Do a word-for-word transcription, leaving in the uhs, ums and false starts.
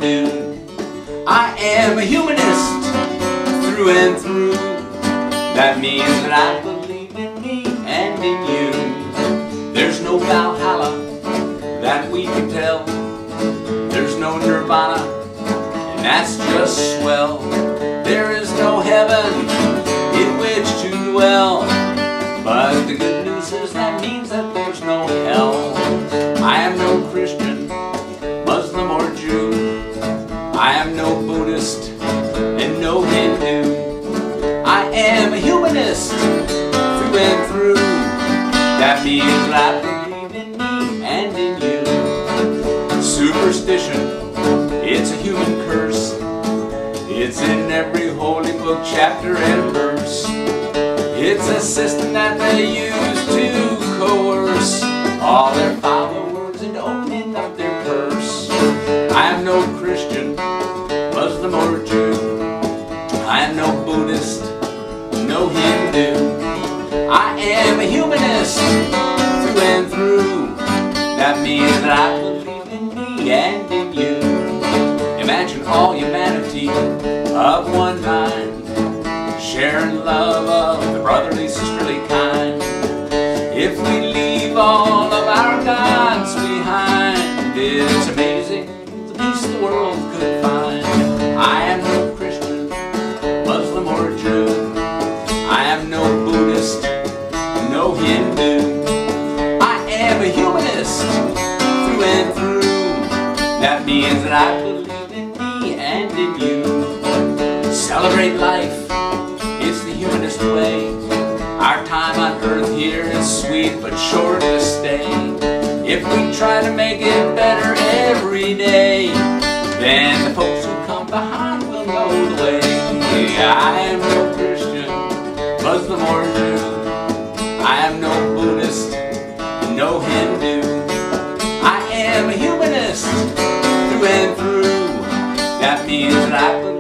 Hindu. I am a humanist through and through. That means that I believe in me and in you. There's no Valhalla that we can tell. There's no Nirvana, and that's just swell. There is no heaven in which to dwell. But the good news is that means that there's no hell. I am no Christian, Muslim or Jew. I am no Buddhist and no Hindu. I am a humanist through and through. That means that I believe in me and in you. Superstition, it's a human curse. It's in every holy book, chapter and verse. It's a system that they use to coerce all their followers into opening up their purse. I am no Christian, Muslim or Jew. I am no Buddhist, no Hindu. I am a humanist through and through. That means that I believe in me and in you. Imagine all humanity of one mind, sharing love of the brotherly, sisterly kind. If we leave all of our gods behind, it's amazing the peace the world could find. I am no Christian, Muslim or Jew. I am no Buddhist, no Hindu. I am a humanist through and through. That means that I believe in me and in you. Celebrate life, it's the humanist way. Our time on earth here is sweet but short to stay. If we try to make it better every day, then the folks who come behind will know the way. I am no Christian, Muslim or Jew. I am no Buddhist, no Hindu. I am a humanist through and through. That means that I believe